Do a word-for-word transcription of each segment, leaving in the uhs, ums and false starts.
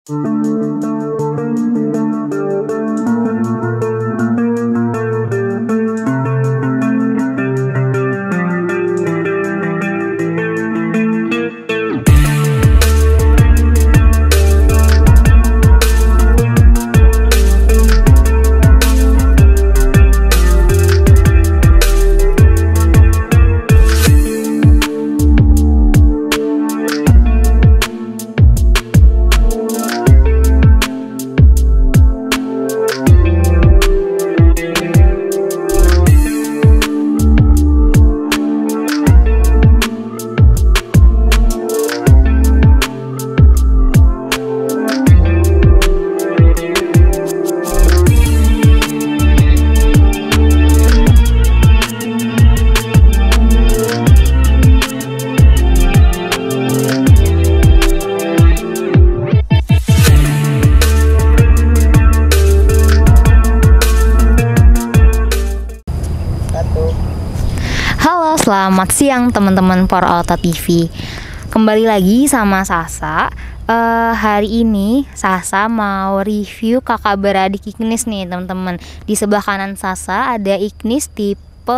Halo, selamat siang teman-teman For Auto T V. Kembali lagi sama Sasa. uh, Hari ini Sasa mau review kakak beradik Ignis nih teman-teman. Di sebelah kanan Sasa ada Ignis tipe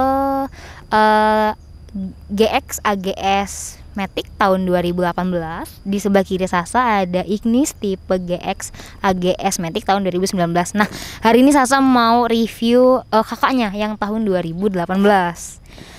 uh, G X A G S Matic tahun dua ribu delapan belas. Di sebelah kiri Sasa ada Ignis tipe G X A G S Matic tahun dua ribu sembilan belas. Nah, hari ini Sasa mau review uh, kakaknya yang tahun dua ribu delapan belas.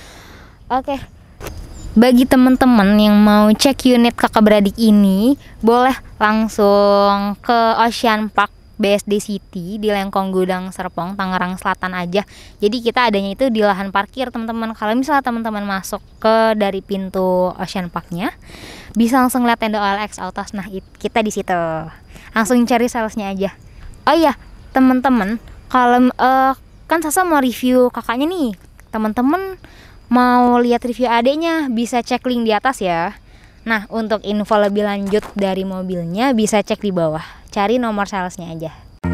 Oke, bagi teman-teman yang mau cek unit kakak beradik ini, boleh langsung ke Ocean Park B S D City di Lengkong Gudang Serpong, Tangerang Selatan aja. Jadi kita adanya itu di lahan parkir teman-teman. Kalau misalnya teman-teman masuk ke dari pintu Ocean Parknya, bisa langsung lihat tenda O L X Autos. Nah, it, kita di situ. Langsung cari salesnya aja. Oh iya, teman-teman, kalau uh, kan Sasa mau review kakaknya nih, teman-teman mau lihat review adeknya bisa cek link di atas ya. Nah, untuk info lebih lanjut dari mobilnya bisa cek di bawah. Cari nomor salesnya aja.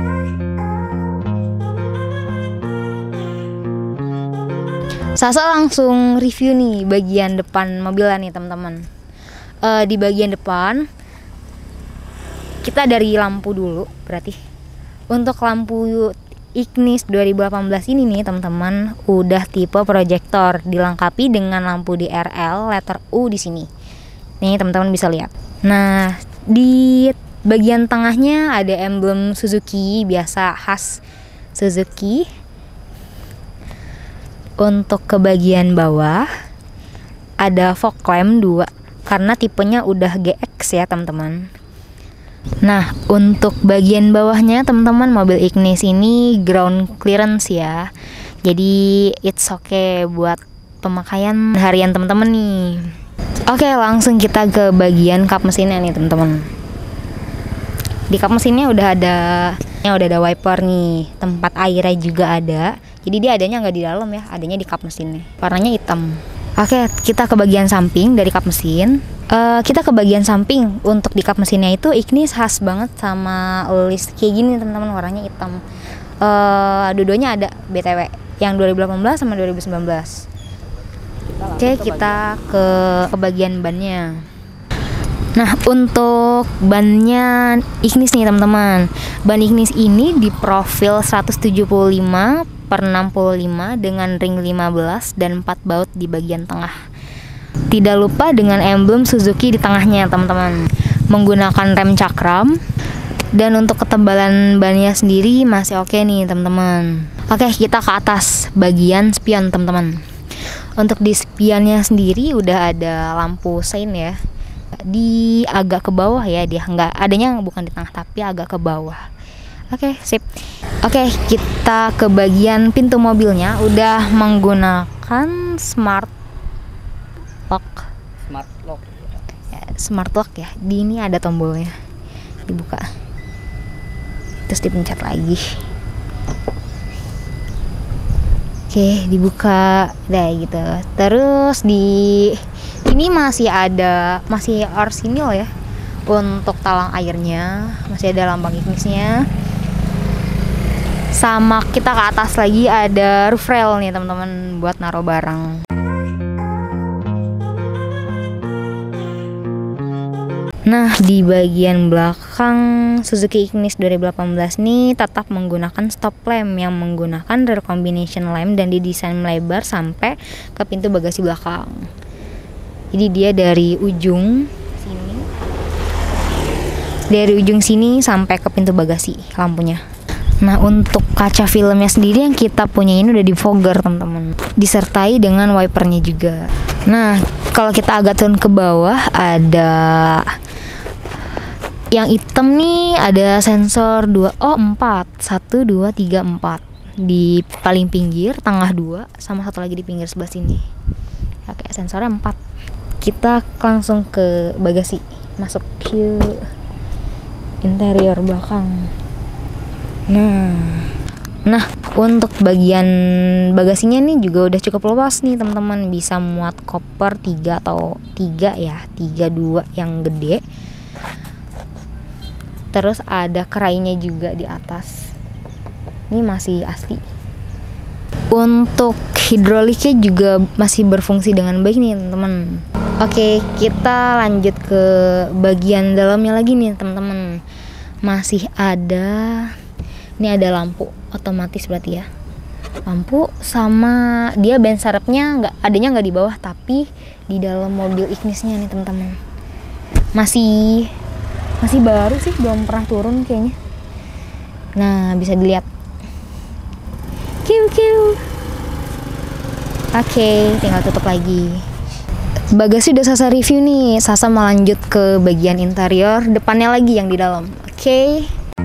Sasa langsung review nih bagian depan mobilnya nih teman-teman. Uh, di bagian depan kita dari lampu dulu berarti. Untuk lampu Ignis dua ribu delapan belas ini nih teman-teman udah tipe proyektor, dilengkapi dengan lampu D R L letter U di sini. Nih teman-teman bisa lihat. Nah, di bagian tengahnya ada emblem Suzuki biasa khas Suzuki. Untuk ke bagian bawah ada fog lamp dua karena tipenya udah G X ya teman-teman. Nah, untuk bagian bawahnya teman-teman mobil Ignis ini ground clearance ya. Jadi it's okay buat pemakaian harian teman-teman nih. Oke, langsung kita ke bagian kap mesinnya nih teman-teman. Di kap mesinnya udah ada ya udah ada wiper nih, tempat airnya juga ada. Jadi dia adanya nggak di dalam ya, adanya di kap mesinnya. Warnanya hitam. Oke, kita ke bagian samping dari kap mesin. Uh, kita ke bagian samping. Untuk di kap mesinnya itu Ignis khas banget sama list kayak gini teman-teman, warnanya hitam. Uh, dua-duanya ada B T W yang dua ribu delapan belas sama dua ribu sembilan belas. Oke, kita ke ke bagian bannya. Nah, untuk bannya Ignis nih teman-teman. Ban Ignis ini di profil seratus tujuh puluh lima per enam puluh lima dengan ring lima belas dan empat baut di bagian tengah. Tidak lupa dengan emblem Suzuki di tengahnya teman-teman. Menggunakan rem cakram. Dan untuk ketebalan bannya sendiri masih oke nih teman-teman. Oke, kita ke atas bagian spion teman-teman. Untuk di spionnya sendiri udah ada lampu sein ya. Di agak ke bawah ya, dia nggak adanya bukan di tengah tapi agak ke bawah. Oke, sip. Oke, kita ke bagian pintu mobilnya udah menggunakan smart lock. Smart lock. Ya, smart lock ya. Di ini ada tombolnya. Dibuka. Terus dipencet lagi. Oke, dibuka. Udah gitu. Terus di ini masih ada masih orsinil ya. Untuk talang airnya masih ada lambang Ignisnya. Sama kita ke atas lagi ada roof rail nih teman-teman buat naruh barang. Nah, di bagian belakang belakang Suzuki Ignis dua ribu delapan belas nih tetap menggunakan stop lamp yang menggunakan rear combination lamp dan didesain melebar sampai ke pintu bagasi belakang. Jadi dia dari ujung sini, dari ujung sini sampai ke pintu bagasi lampunya. Nah, untuk kaca filmnya sendiri yang kita punya ini udah di fogger teman-teman, disertai dengan wipernya juga. Nah, kalau kita agak turun ke bawah ada yang hitam nih, ada sensor dua, oh empat, satu, dua, tiga, empat di paling pinggir, tengah dua, sama satu lagi di pinggir sebelah sini. Oke, sensornya empat. Kita langsung ke bagasi, masuk ke interior belakang. Nah, nah untuk bagian bagasinya nih juga udah cukup luas nih teman-teman, bisa muat koper tiga atau tiga ya, tiga dua yang gede. Terus ada kerainya juga di atas. Ini masih asli. Untuk hidroliknya juga masih berfungsi dengan baik nih teman-teman. Oke, kita lanjut ke bagian dalamnya lagi nih teman-teman. Masih ada, ini ada lampu otomatis berarti ya. Lampu sama dia ban serepnya nggak, adanya nggak di bawah tapi di dalam mobil Ignisnya nih teman-teman. Masih masih baru sih, belum pernah turun kayaknya. Nah, bisa dilihat. Kiu kiu. Oke, tinggal tutup lagi. Bagasi udah Sasa review nih. Sasa mau lanjut ke bagian interior, depannya lagi yang di dalam. Oke.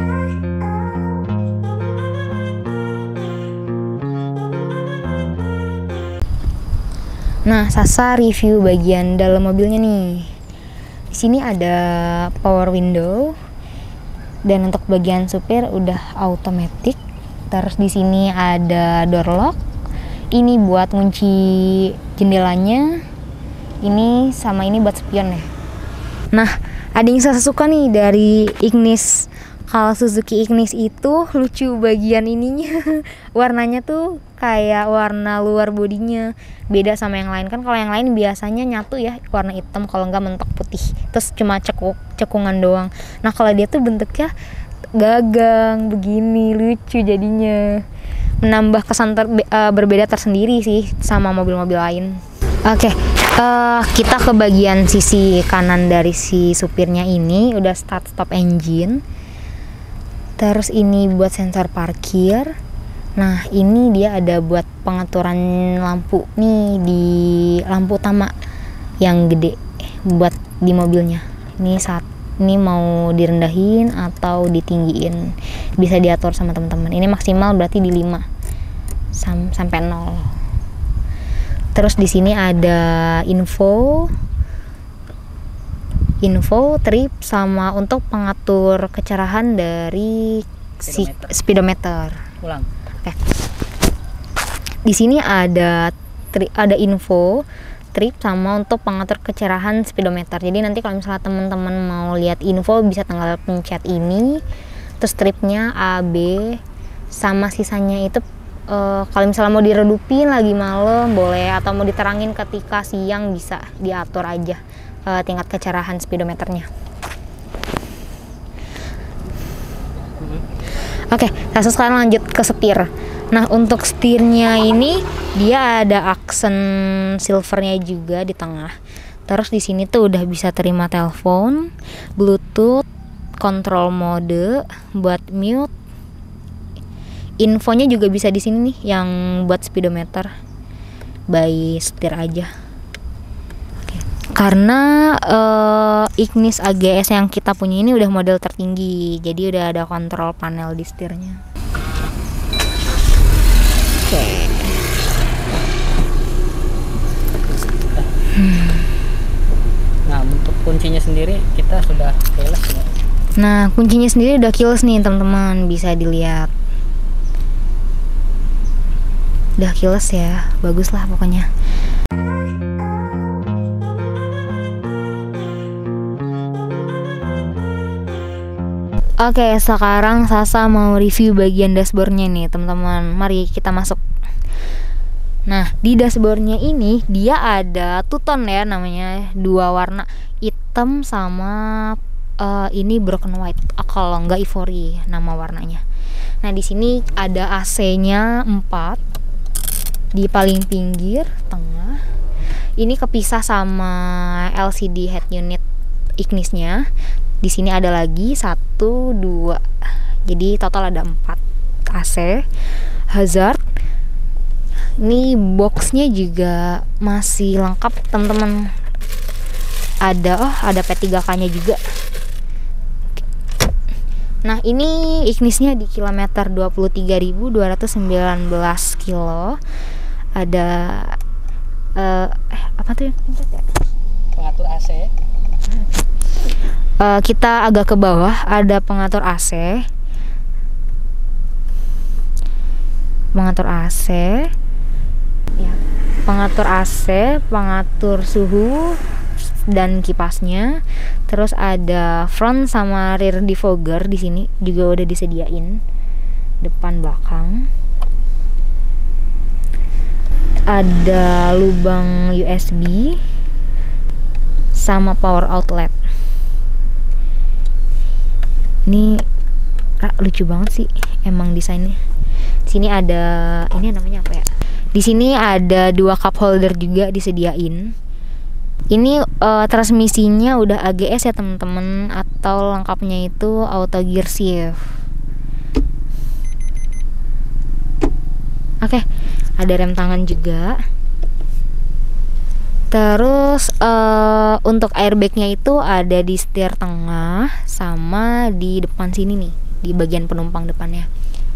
Nah, Sasa review bagian dalam mobilnya nih. Di sini ada power window dan untuk bagian supir udah automatic. Terus di sini ada door lock. Ini buat kunci jendelanya. Ini sama ini buat spion ya. Nah, ada yang saya suka nih dari Ignis. Kalau Suzuki Ignis itu lucu bagian ininya. Warnanya tuh kayak warna luar bodinya. Beda sama yang lain kan, kalau yang lain biasanya nyatu ya, warna hitam kalau enggak mentok putih. Terus cuma cekuk cekungan doang. Nah, kalau dia tuh bentuknya gagang begini, lucu jadinya. Menambah kesan ter, uh, berbeda tersendiri sih sama mobil-mobil lain. Oke, okay, uh, kita ke bagian sisi kanan dari si supirnya ini udah start stop engine. Terus ini buat sensor parkir. Nah, ini dia ada buat pengaturan lampu nih di lampu utama yang gede buat di mobilnya. Ini saat ini mau direndahin atau ditinggiin bisa diatur sama teman-teman. Ini maksimal berarti di lima sam sampai nol. Terus di sini ada info info trip sama untuk pengatur kecerahan dari si speedometer. Ulang. Oke. Di sini ada tri, ada info trip sama untuk pengatur kecerahan speedometer. Jadi nanti kalau misalnya teman-teman mau lihat info bisa tinggal pencet ini. Terus tripnya A, B sama sisanya itu Uh, kalau misalnya mau diredupin lagi malam boleh, atau mau diterangin ketika siang bisa diatur aja uh, tingkat kecerahan speedometernya. Oke, okay, langsung sekarang lanjut ke setir. Nah, untuk setirnya ini dia ada aksen silvernya juga di tengah. Terus di sini tuh udah bisa terima telepon, Bluetooth, kontrol mode buat mute. Infonya juga bisa di sini nih yang buat speedometer by setir aja. Oke. Karena uh, Ignis A G S yang kita punya ini udah model tertinggi, jadi udah ada kontrol panel di setirnya. Oke. Hmm. Nah, untuk kuncinya sendiri kita sudah keyless ya. Nah, kuncinya sendiri udah keyless nih teman-teman, bisa dilihat. Udah keyless ya, bagus lah pokoknya. Oke, sekarang Sasa mau review bagian dashboardnya nih teman-teman. Mari kita masuk. Nah, di dashboardnya ini dia ada two tone ya namanya, dua warna, hitam sama uh, ini broken white, uh, kalau nggak ivory nama warnanya. Nah di sini ada A C-nya empat di paling pinggir tengah. Ini kepisah sama L C D head unit Ignis-nya. Di sini ada lagi satu, dua. Jadi total ada empat A C. Hazard. Ini boxnya juga masih lengkap teman-teman. Ada oh ada P tiga K-nya juga. Nah ini Ignis-nya di kilometer dua puluh tiga ribu dua ratus sembilan belas kilo. Ada uh, eh apa tuh yang pencet ya? Pengatur A C. Uh, kita agak ke bawah ada pengatur A C. Pengatur A C. Ya, pengatur A C, pengatur suhu dan kipasnya. Terus ada front sama rear defogger di sini juga udah disediain. Depan belakang. Ada lubang U S B sama power outlet. Ini lucu banget sih emang desainnya. Sini ada ini namanya apa ya? Di sini ada dua cup holder juga disediain. Ini uh, transmisinya udah A G S ya teman-teman, atau lengkapnya itu auto gear shift. Oke, okay. Ada rem tangan juga. Terus uh, untuk airbagnya itu ada di setir tengah sama di depan sini nih, di bagian penumpang depannya.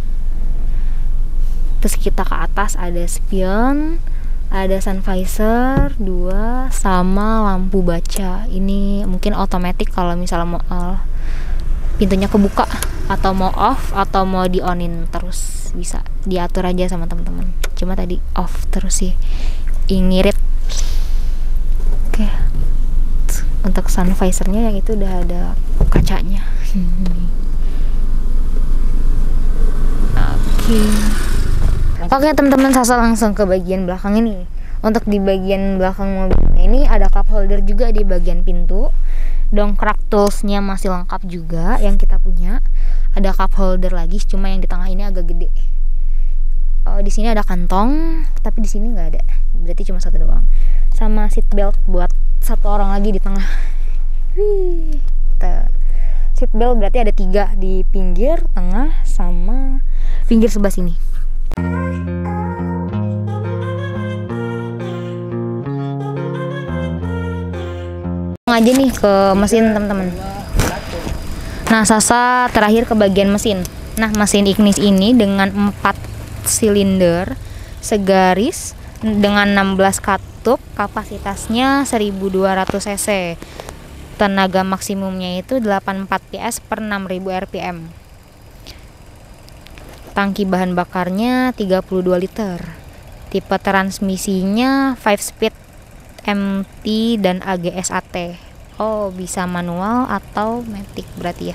Terus kita ke atas ada spion, ada sun visor dua sama lampu baca. Ini mungkin otomatis kalau misalnya mau uh, pintunya kebuka atau mau off atau mau di onin terus bisa diatur aja sama teman-teman. Cuma tadi off terus sih, ngirit. Oke, untuk sun visornya yang itu udah ada kacanya. Oke. Oke teman-teman, Sasa langsung ke bagian belakang ini. Untuk di bagian belakang mobilnya ini ada cup holder juga di bagian pintu. Dongkrak toolsnya masih lengkap juga yang kita punya. Ada cup holder lagi, cuma yang di tengah ini agak gede. Oh, di sini ada kantong, tapi di sini nggak ada. Berarti cuma satu doang. Sama seat belt buat satu orang lagi di tengah. Wih, seat belt berarti ada tiga di pinggir, tengah, sama pinggir sebelah sini. Aja nih ke mesin teman-teman. Nah, Sasa terakhir ke bagian mesin. Nah, mesin Ignis ini dengan empat silinder segaris dengan enam belas katup, kapasitasnya seribu dua ratus cc. Tenaga maksimumnya itu delapan puluh empat PS per enam ribu R P M. Tangki bahan bakarnya tiga puluh dua liter. Tipe transmisinya five speed M T dan A G S A T. Oh, bisa manual atau matic berarti ya.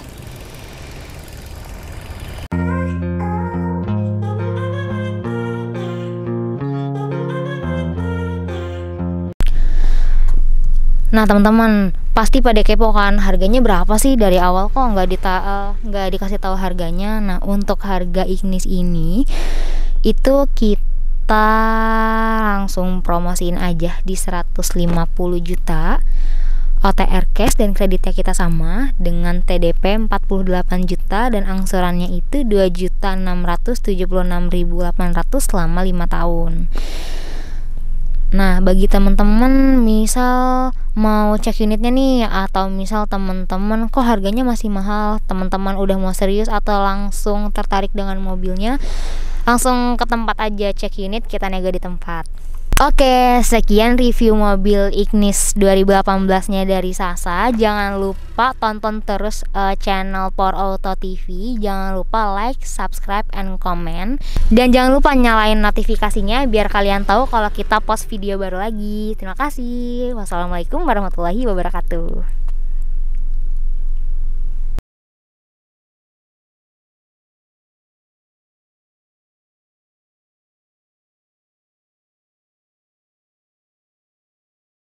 Nah teman-teman, pasti pada kepo kan harganya berapa sih, dari awal kok nggak dita nggak dikasih tahu harganya. Nah untuk harga Ignis ini itu kita langsung promosiin aja di seratus lima puluh juta. O T R cash dan kreditnya kita sama dengan T D P empat puluh delapan juta dan angsurannya itu dua juta enam ratus tujuh puluh enam ribu delapan ratus selama lima tahun. Nah, bagi teman-teman misal mau cek unitnya nih, atau misal teman-teman kok harganya masih mahal, teman-teman udah mau serius atau langsung tertarik dengan mobilnya, langsung ke tempat aja cek unit, kita nego di tempat. Oke, sekian review mobil Ignis dua ribu delapan belas nya dari Sasa. Jangan lupa tonton terus uh, channel Power Auto T V. Jangan lupa like, subscribe, and comment. Dan jangan lupa nyalain notifikasinya biar kalian tahu kalau kita post video baru lagi. Terima kasih. Wassalamualaikum warahmatullahi wabarakatuh.